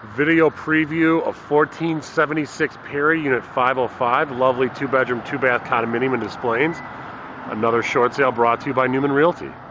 Video preview of 1476 Perry, Unit 505. Lovely 2-bedroom, 2-bath condominium in Des Plaines. Another short sale brought to you by Newman Realty.